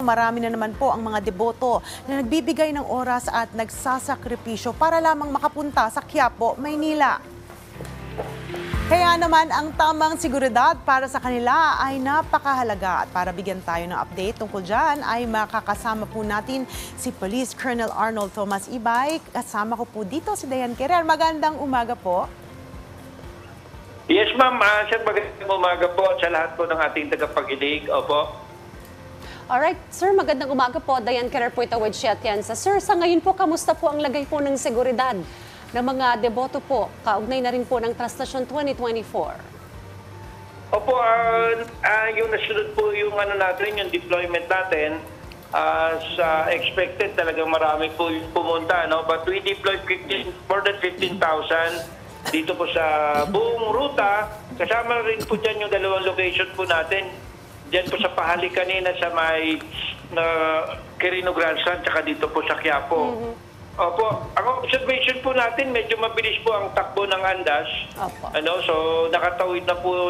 Marami na naman po ang mga deboto na nagbibigay ng oras at nagsasakripisyo para lamang makapunta sa Quiapo, Maynila. Kaya naman ang tamang seguridad para sa kanila ay napakahalaga at para bigyan tayo ng update tungkol dyan ay makakasama po natin si Police Colonel Arnold Tomas Ibay. Kasama ko po dito si Dayan Querer. Magandang umaga po. Yes ma'am, sir, magandang umaga po sa lahat po ng ating tagapakinig. Opo. Alright, sir, magandang umaga po. Dayan Querer po ito with Atienza. Sir, sa ngayon po, kamusta po ang lagay po ng seguridad ng mga deboto po? Kaugnay na rin po ng Traslasyon 2024. Opo, yung nasunod po yung natin, yung deployment natin, sa expected talagang marami po yung pumunta, no? But we deployed more than 15,000 dito po sa buong ruta. Kasama rin po dyan yung dalawang location po natin. Diyan po sa Pahali kanina sa may Quirino Grandstand, tsaka dito po sa Quiapo. Opo, ang observation po natin, medyo mabilis po ang takbo ng Andas. Opo. So nakatawid na po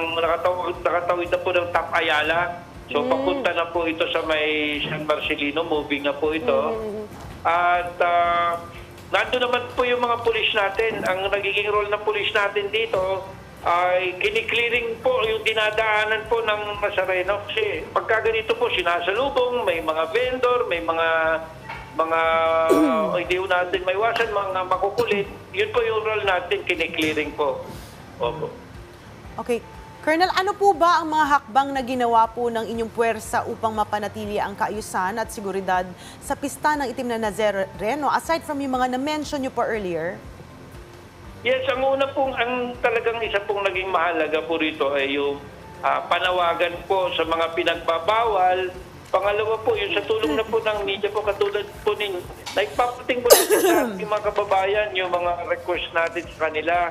ng Tap Ayala. So papunta na po ito sa may San Marcelino, moving na po ito. At nandun naman po yung mga pulis natin. Ang nagiging role ng pulis natin dito ay kiniklearing po yung dinadaanan po ng Nazareno. Kasi pagka ganito po, sinasalubong, may mga vendor, may mga hindi natin maiwasan, mga makukulit. Yun po yung role natin, kiniklearing po. Opo. Okay. Colonel, ano po ba ang mga hakbang na ginawa po ng inyong puwersa upang mapanatili ang kaayusan at seguridad sa pista ng Itim na Nazareno, aside from yung mga na-mention nyo po earlier? Yes, ang una pong, ang talagang isa pong naging mahalaga po rito ay yung panawagan po sa mga pinagbabawal. Pangalawa po, yung sa tulong na po ng media po, katulad po ninyo, nagpapating po natin sa ating mga kababayan yung mga request natin sa kanila.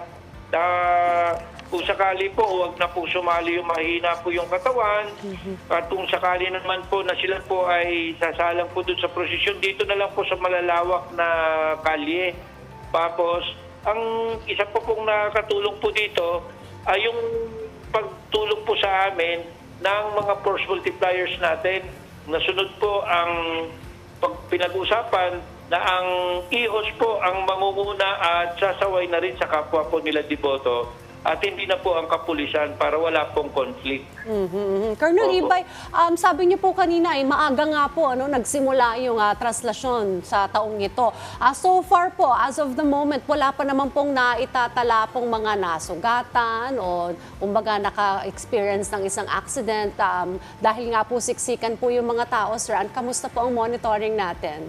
Kung sakali po, huwag na po sumali yung mahina po yung katawan. At kung sakali naman po na sila po ay sasalang po doon sa prosesyon, dito na lang po sa malalawak na kalye. Tapos, ang isa po pong nakatulong po dito ay yung pagtulong po sa amin ng mga force multipliers natin. Nasunod po ang pinag-usapan na ang IHOS po ang mamumuna at sasaway na rin sa kapwa po nila deboto. At hindi na po ang kapulisan para wala pong conflict. Colonel Ibay, sabi niyo po kanina, maaga nga po nagsimula yung traslasyon sa taong ito. So far po, as of the moment, wala pa naman pong naitatala pong mga nasugatan o kumbaga naka-experience ng isang accident. Dahil nga po siksikan po yung mga tao, sir. Kamusta po ang monitoring natin?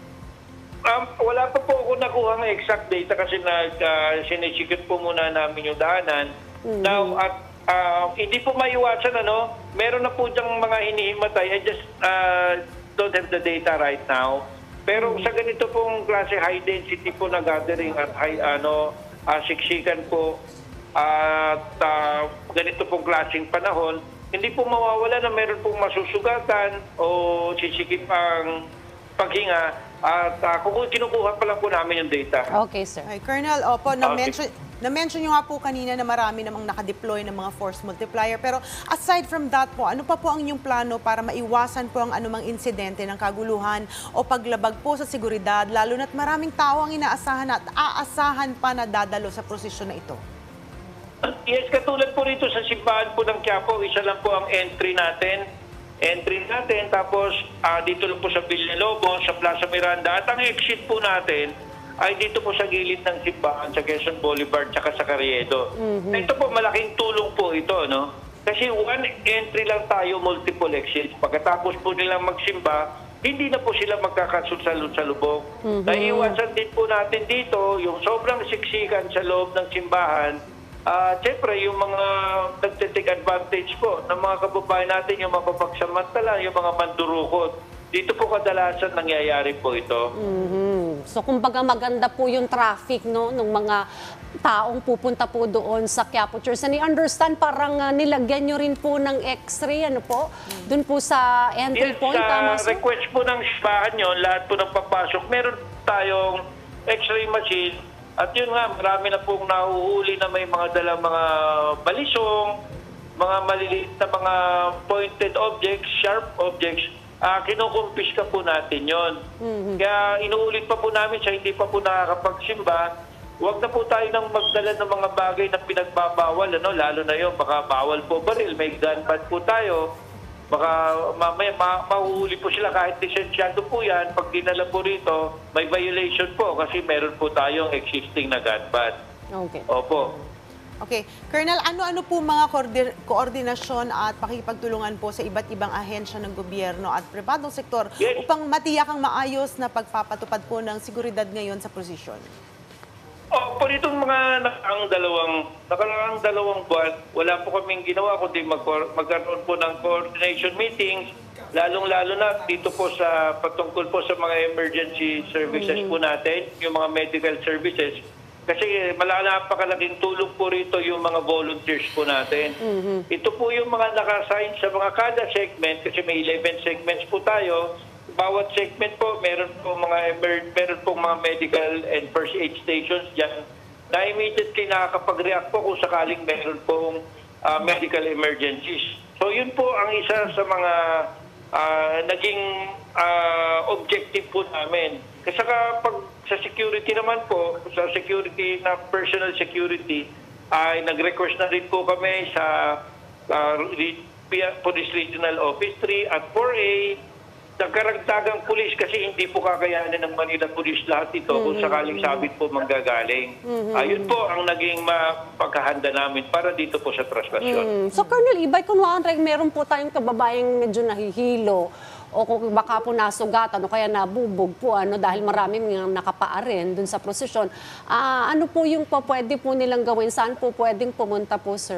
Wala pa po ako nakuha ng exact data kasi sinisikot po muna namin yung daanan. Now, at hindi po maiwasan, meron na po diyang mga hinihimatay. I just don't have the data right now. Pero sa ganito pong klase high density po na gathering at siksikan po at ganito pong klaseng panahon, hindi po mawawala na meron pong masusugatan o sisikip ang paghinga. At kinukuha pa lang po namin yung data. Okay, sir. Ay, Colonel, opo, na-mention nyo nga po kanina na marami namang nakadeploy ng mga force multiplier. Pero aside from that po, ano pa po ang inyong plano para maiwasan po ang anumang insidente ng kaguluhan o paglabag po sa seguridad, lalo na't maraming tao ang inaasahan at aasahan pa na dadalo sa prosesyon na ito? Yes, katulad po rito sa simbahan po ng Quiapo, isa lang po ang entry natin, tapos dito lang po sa Villalobos, sa Plaza Miranda, at ang exit po natin ay dito po sa gilid ng simbahan sa Quezon Boulevard tsaka sa Carriedo. Ito po, malaking tulong po ito, Kasi one entry lang tayo, multiple exits. Pagkatapos po nilang magsimba, hindi na po sila magkakasunod sa lubog. Naiiwasan din po natin dito yung sobrang siksikan sa loob ng simbahan. Siyempre, yung mga nagtitake advantage po ng mga kababayan natin, yung mapapagsamantala, yung mga mandurukot. Dito po kadalasan nangyayari po ito. So, kumbaga maganda po yung traffic ng mga taong pupunta po doon sa Quiapo Church. And I-understand, parang nilagyan nyo rin po ng x-ray, doon po sa entry point. Yes, sa request po ng simbahan nyo, lahat po ng papasok, meron tayong x-ray machine. At yun nga, marami na pong nahuhuli na may mga dalang mga balisong, mga maliliit na mga pointed objects, sharp objects. kinukumpiska po natin yon. Kaya inuulit pa po namin sa hindi pa po nakakapagsimba, huwag na po tayo nang magdala ng mga bagay na pinagbabawal, lalo na yun, baka bawal po baril, may gun ban po tayo, baka mamaya mahuhuli po sila kahit lisensyado po yan, pag dinala po rito, may violation po kasi meron po tayong existing na gun ban. Okay. Opo. Okay. Colonel, ano-ano po mga koordinasyon at pakikipagtulungan po sa iba't ibang ahensya ng gobyerno at pribadong sektor upang matiyakang maayos na pagpapatupad po ng seguridad ngayon sa posisyon? Po itong mga nakaraang dalawang buwan, wala po kaming ginawa kundi magkaroon po ng coordination meetings, lalong-lalo na dito po sa patungkol po sa mga emergency services po natin, yung mga medical services. Kasi napakalaking tulong po rito yung mga volunteers po natin. Ito po yung mga nakasign sa mga kada segment, kasi may 11 segments po tayo. Bawat segment po, meron pong mga medical and first aid stations dyan na immediately nakakapag-react po kung sakaling meron pong medical emergencies. So yun po ang isa sa mga naging objective po namin. Kasi pag sa security naman po, sa security na personal security, ay nag-request na rin po kami sa Police Regional Office 3 at 4A, nagkaragdagang pulis kasi hindi po kakayanin ng Manila Police lahat ito kung sakaling sabit po manggagaling. Ayun po ang naging pagkahanda namin para dito po sa traslasyon. So Colonel Ibay, kunwari meron po tayong kababayang medyo nahihilo o kung baka po nasugatan o kaya nabubog po dahil maraming nakapaarin dun sa prosesyon, ano po yung pwede po nilang gawin? Saan po pwedeng pumunta po, sir?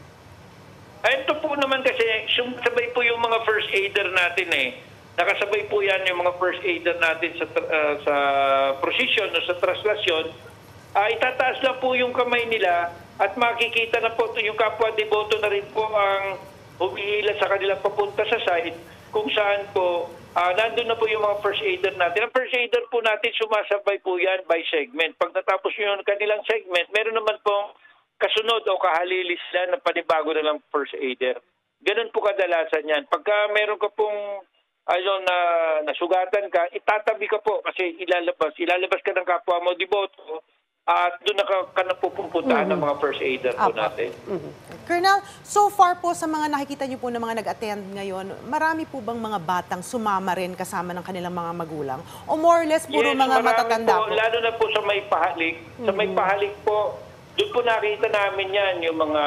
Ito po naman kasi sabay po yung mga first aider natin eh. Nakasabay po yan yung mga first aider natin sa prosesyon o sa traslasyon. Itataas lang po yung kamay nila at makikita na po yung kapwa deboto na rin po ang humihila sa kanilang papunta sa site kung saan po nandun na po yung mga first aider natin. Ang first aider po natin sumasabay po yan by segment. Pag natapos yung kanilang segment, meron naman pong kasunod o kahalilis na panibago na lang first aider. Ganun po kadalasan yan. Pagka meron ka pong na nasugatan ka, itatabi ka po kasi ilalabas ka ng kapwa mo deboto at doon ka na pupuntahan ng mga first aider po natin. Colonel, so far po sa mga nakikita niyo po na mga nag-attend ngayon, marami po bang mga batang sumama rin kasama ng kanilang mga magulang? O more or less puro mga matatanda po? Lalo na po sa may pahalik. Sa may pahalik po, doon po nakita namin yan, yung mga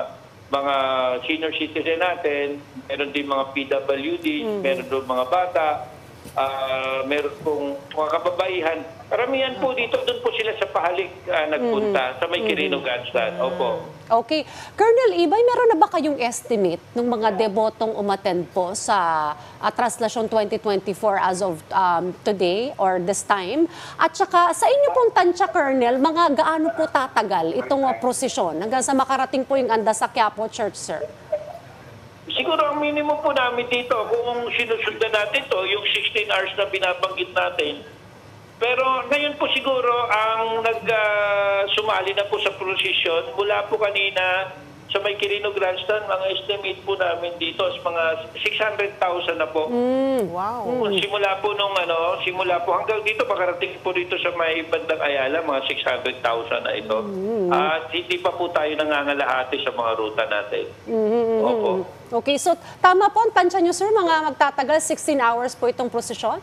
senior citizen natin, meron din mga PWD, meron din mga bata, meron pong mga kababaihan. Karamihan po dito, doon po sila sa pahalik nagpunta, sa may Quirino Grandstand. Opo. Okay. Colonel Ibay, meron na ba kayong estimate ng mga debotong umattend po sa Traslasyon 2024 as of today or this time? At saka sa inyo pong tansya, Colonel, mga gaano po tatagal itong prosesyon hanggang sa makarating po yung anda sa Quiapo Church, sir? Siguro ang minimum po namin dito, kung sinusundan natin to, yung 16 hours na binabanggit natin. Pero ngayon po siguro ang sumali na po sa prosesyon, mula po kanina sa may Quirino Grandstand, mga estimate po namin dito is mga 600,000 na po. Wow. Simula po hanggang dito, makarating po dito sa may bandang Ayala, mga 600,000 na ito. At hindi pa po tayo nangangalahati sa mga ruta natin. Opo. Okay, so tama po ang tansya nyo, sir, mga magtatagal 16 hours po itong prosesyon?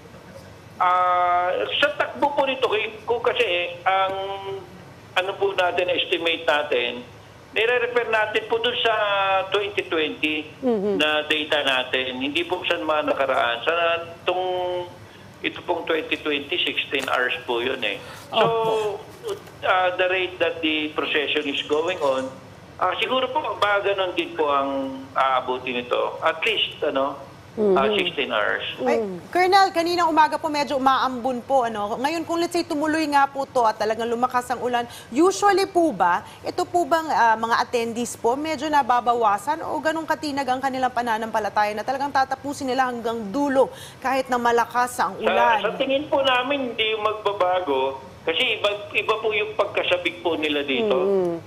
Sa takbo po nito, kasi ang po natin, estimate natin, nire-refer natin po dun sa 2020 na data natin. Hindi po sa mga nakaraan. Ito pong 2020, 16 hours po yun eh. So, the rate that the procession is going on, siguro po ganon din po ang aabuti nito. At least, 16 hours. Ay, Colonel, kanina umaga po medyo umaambon po. Ngayon, kung let's say tumuloy nga po to at talagang lumakas ang ulan, usually po ba, ito po bang mga attendees po medyo nababawasan o ganun katinag ang kanilang pananampalataya na talagang tatapusin nila hanggang dulo kahit na malakas ang ulan? Sa tingin po namin, hindi magbabago. Kasi iba po yung pagkasabik po nila dito.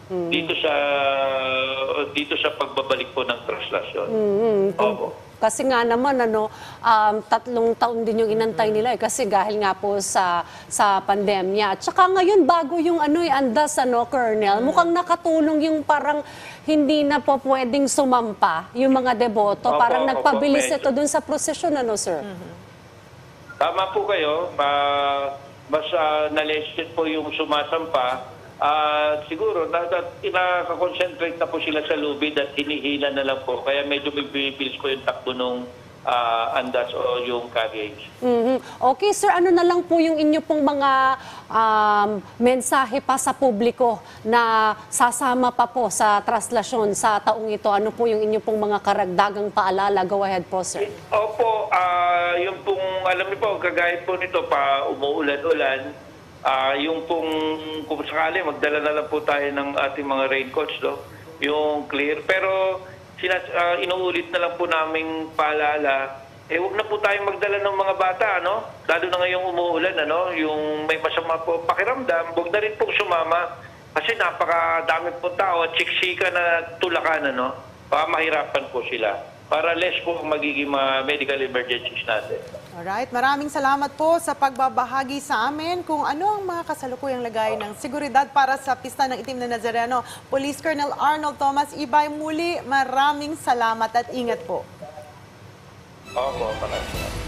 Dito sa pagbabalik po ng translasyon. Opo. Kasi nga naman 3 taon din yung inantay nila kasi dahil nga po sa pandemya. At saka ngayon bago yung andas Colonel, mukhang nakatulong yung parang hindi na po pwedeng sumampa yung mga deboto. Opo, Parang opo, nagpabilis medyo. ito dun sa prosesyon sir. Tama po kayo. Mas nalested po yung sumasampa. Siguro, nakakonsentrate na po sila sa lubid at hinihila na lang po. Kaya medyo bibilis po yung takbo nung andas o yung carriage. Okay, sir, ano na lang po yung inyo pong mga mensahe pa sa publiko na sasama pa po sa traslasyon sa taong ito? Ano po yung inyo pong mga karagdagang paalala? Go ahead po, sir. Opo, yung pong, alam niyo po, kagaya po nito, pa umuulan-ulan, yung pong, kung sakali, magdala na lang po tayo ng ating mga raincoats, yung clear. Pero, inuulit na lang po naming paalala, huwag na po tayong magdala ng mga bata, lalo na ngayong umuulan, yung may masama po pakiramdam, huwag na rin pong sumama, kasi napakadami po tao at siksika na tulakan, baka mahirapan po sila, para less po magiging mga medical emergencies natin. Alright, maraming salamat po sa pagbabahagi sa amin kung ano ang mga kasalukuyang lagay ng seguridad para sa Pista ng Itim na Nazareno. Police Colonel Arnold Thomas Ibay, muli maraming salamat at ingat po. Opo, maraming salamat.